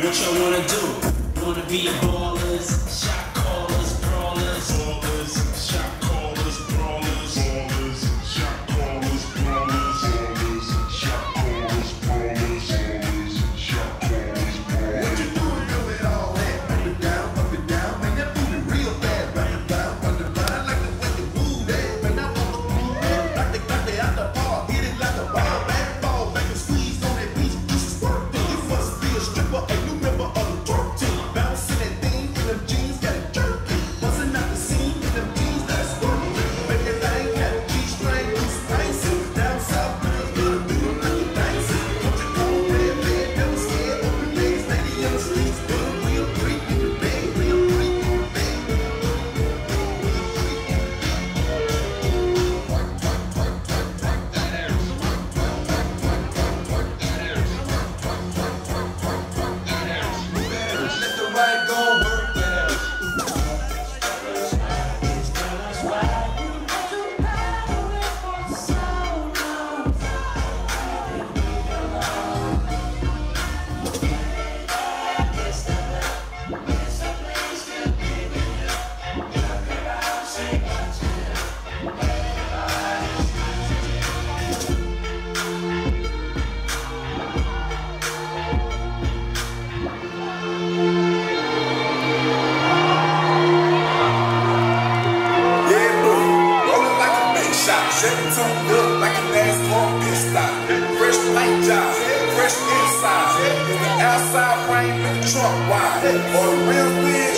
What y'all wanna do? Wanna be ballers, shot callers, brawlers, ballers, shot callers, brawlers, ballers, shot callers, brawlers, ballers, shot callers, brawlers, ballers, shot callers, brawlers. What you doing with all that? Up and down, man, that booty real bad. Run the blind, like the way you move that. Man, I want to move that, like they out the bar, hit it like a ball, back ball, make a squeeze on that beach, you should squirt it. You must be a stripper, a new member of the twerk team. Bouncing that thing in them jeans, got it jerky. Busting out the scene in them jeans, that's squirting. Make that thing got a G-string, loose spicy. Down south, girls gonna do it like you dancing. Don't you go red, never scared, open legs, lady on the streets, good, real freak in the bed, real freak in the bed. Let the right go work that ass. Tuned up like a NASCAR pit stop. Fresh paint job, fresh inside. Is the outside frame in the trunk wide? Or the real big